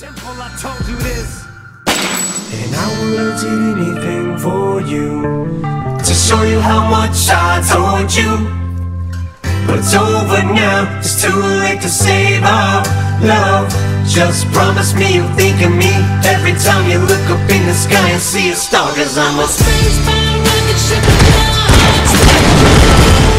Simple, I told you this. And I will do anything for you, to show you how much I told you. But it's over now, it's too late to save our love. Just promise me you'll think of me every time you look up in the sky and see a star. 'Cause I'm a spacebound rocket ship of love.